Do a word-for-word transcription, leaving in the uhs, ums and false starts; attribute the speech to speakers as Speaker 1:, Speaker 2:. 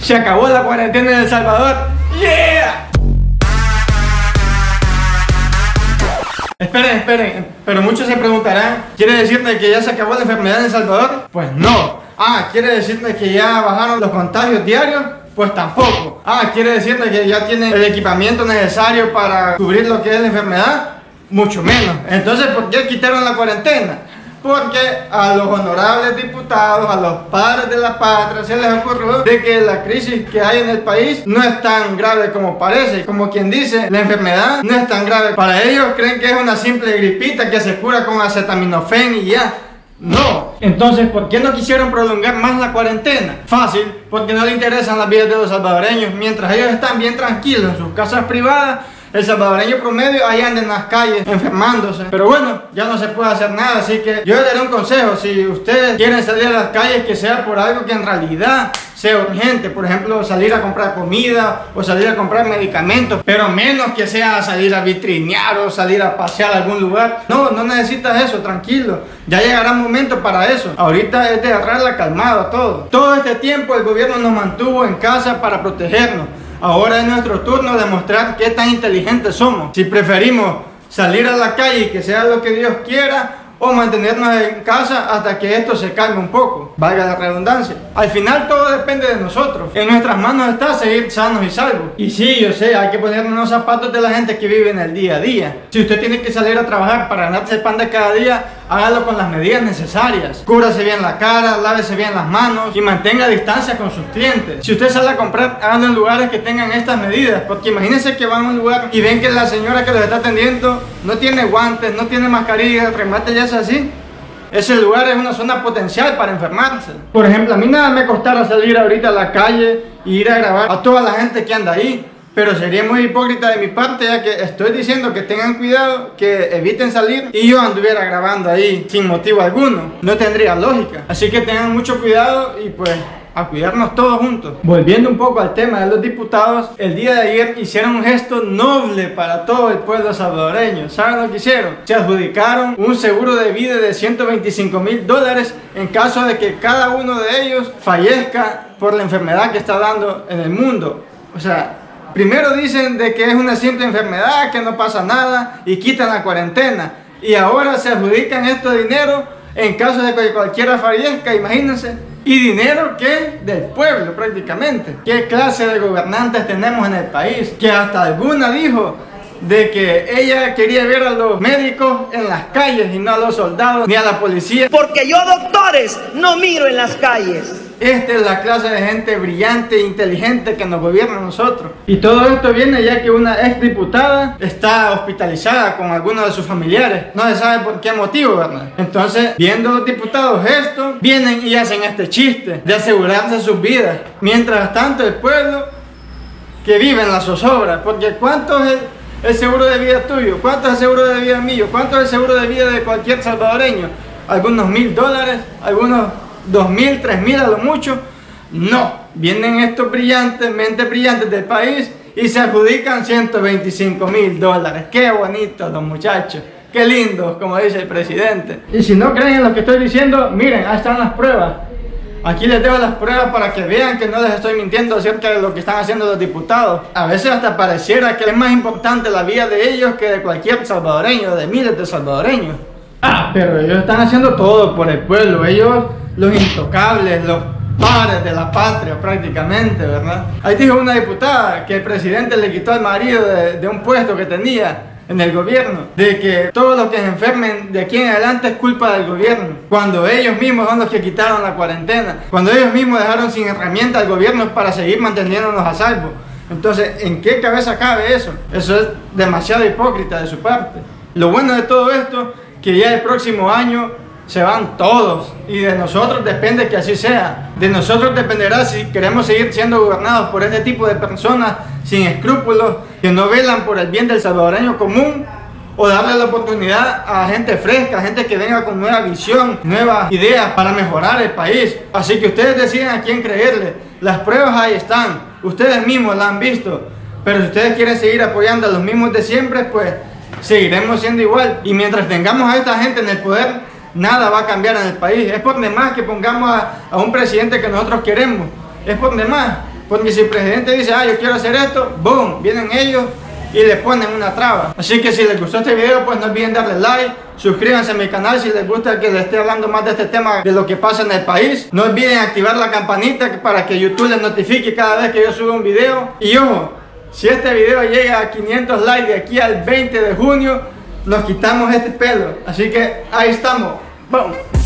Speaker 1: Se acabó la cuarentena en El Salvador. ¡Yeah! Esperen, esperen, pero muchos se preguntarán, ¿quiere decirte que ya se acabó la enfermedad en El Salvador? Pues no. Ah, ¿quiere decirte que ya bajaron los contagios diarios? Pues tampoco. Ah, ¿quiere decirte que ya tienen el equipamiento necesario para cubrir lo que es la enfermedad? Mucho menos. Entonces, ¿por qué quitaron la cuarentena? Porque a los honorables diputados, a los padres de la patria, se les ocurrió de que la crisis que hay en el país no es tan grave como parece. Como quien dice, la enfermedad no es tan grave. Para ellos creen que es una simple gripita que se cura con acetaminofén y ya. No. Entonces, ¿por qué no quisieron prolongar más la cuarentena? Fácil, porque no le interesan las vidas de los salvadoreños. Mientras ellos están bien tranquilos en sus casas privadas, el salvadoreño promedio ahí anda en las calles enfermándose. Pero bueno, ya no se puede hacer nada, así que yo les daré un consejo. Si ustedes quieren salir a las calles, que sea por algo que en realidad sea urgente. Por ejemplo, salir a comprar comida o salir a comprar medicamentos, pero menos que sea salir a vitrinear o salir a pasear a algún lugar. No, no necesitas eso, tranquilo. Ya llegará un momento para eso. Ahorita es de agarrarla calmado a todo. Todo este tiempo el gobierno nos mantuvo en casa para protegernos. Ahora es nuestro turno de mostrar qué tan inteligentes somos. Si preferimos salir a la calle y que sea lo que Dios quiera, o mantenernos en casa hasta que esto se calme un poco, valga la redundancia. Al final todo depende de nosotros. En nuestras manos está seguir sanos y salvos. Y sí, yo sé, hay que ponernos los zapatos de la gente que vive en el día a día. Si usted tiene que salir a trabajar para ganarse el pan de cada día, hágalo con las medidas necesarias. Cúbrase bien la cara, lávese bien las manos y mantenga distancia con sus clientes. Si usted sale a comprar, háganlo en lugares que tengan estas medidas, porque imagínense que van a un lugar y ven que la señora que los está atendiendo no tiene guantes, no tiene mascarilla, remate ya es así. Ese lugar es una zona potencial para enfermarse. Por ejemplo, a mí nada me costara salir ahorita a la calle e ir a grabar a toda la gente que anda ahí. Pero sería muy hipócrita de mi parte, ya que estoy diciendo que tengan cuidado, que eviten salir y yo anduviera grabando ahí sin motivo alguno. No tendría lógica. Así que tengan mucho cuidado y pues a cuidarnos todos juntos. Volviendo un poco al tema de los diputados, el día de ayer hicieron un gesto noble para todo el pueblo salvadoreño. ¿Saben lo que hicieron? Se adjudicaron un seguro de vida de ciento veinticinco mil dólares en caso de que cada uno de ellos fallezca por la enfermedad que está dando en el mundo. O sea, primero dicen de que es una simple enfermedad, que no pasa nada y quitan la cuarentena. Y ahora se adjudican estos dinero en caso de que cualquiera fallezca, imagínense. Y dinero que del pueblo prácticamente. ¿Qué clase de gobernantes tenemos en el país? Que hasta alguna dijo de que ella quería ver a los médicos en las calles y no a los soldados ni a la policía.
Speaker 2: Porque yo doctores no miro en las calles.
Speaker 1: Esta es la clase de gente brillante e inteligente que nos gobierna a nosotros. Y todo esto viene ya que una ex diputada está hospitalizada con algunos de sus familiares. No se sabe por qué motivo, ¿verdad? Entonces, viendo los diputados esto, vienen y hacen este chiste de asegurarse sus vidas. Mientras tanto, el pueblo que vive en la zozobra. Porque ¿cuánto es el, el seguro de vida tuyo? ¿Cuánto es el seguro de vida mío? ¿Cuánto es el seguro de vida de cualquier salvadoreño? ¿Algunos mil dólares? ¿Algunos dos mil, tres mil a lo mucho? No, vienen estos brillantes, mentes brillantes del país y se adjudican ciento veinticinco mil dólares. Qué bonitos los muchachos, qué lindos, como dice el presidente. Y si no creen en lo que estoy diciendo, miren, ahí están las pruebas. Aquí les dejo las pruebas para que vean que no les estoy mintiendo acerca de lo que están haciendo los diputados. A veces hasta pareciera que es más importante la vida de ellos que de cualquier salvadoreño, de miles de salvadoreños. Ah, pero ellos están haciendo todo por el pueblo. Ellos, los intocables, los padres de la patria prácticamente, ¿verdad? Ahí dijo una diputada que el presidente le quitó al marido de, de un puesto que tenía en el gobierno, de que todos los que se enfermen de aquí en adelante es culpa del gobierno, cuando ellos mismos son los que quitaron la cuarentena, cuando ellos mismos dejaron sin herramientas al gobierno para seguir manteniéndonos a salvo. Entonces, ¿en qué cabeza cabe eso? Eso es demasiado hipócrita de su parte. Lo bueno de todo esto, que ya el próximo año se van todos y de nosotros depende que así sea. De nosotros dependerá si queremos seguir siendo gobernados por este tipo de personas sin escrúpulos que no velan por el bien del salvadoreño común, o darle la oportunidad a gente fresca, a gente que venga con nueva visión, nuevas ideas para mejorar el país. Así que ustedes deciden a quién creerle. Las pruebas ahí están, ustedes mismos las han visto, pero si ustedes quieren seguir apoyando a los mismos de siempre, pues seguiremos siendo igual. Y mientras tengamos a esta gente en el poder, nada va a cambiar en el país. Es por demás que pongamos a, a un presidente que nosotros queremos, es por demás, Porque si el presidente dice, ah, yo quiero hacer esto, boom, vienen ellos y le ponen una traba. Así que si les gustó este video, pues no olviden darle like, suscríbanse a mi canal si les gusta que les esté hablando más de este tema, de lo que pasa en el país. No olviden activar la campanita para que YouTube les notifique cada vez que yo subo un video. Y ojo, si este video llega a quinientos likes de aquí al veinte de junio, nos quitamos este pelo. Así que ahí estamos. ¡Bum!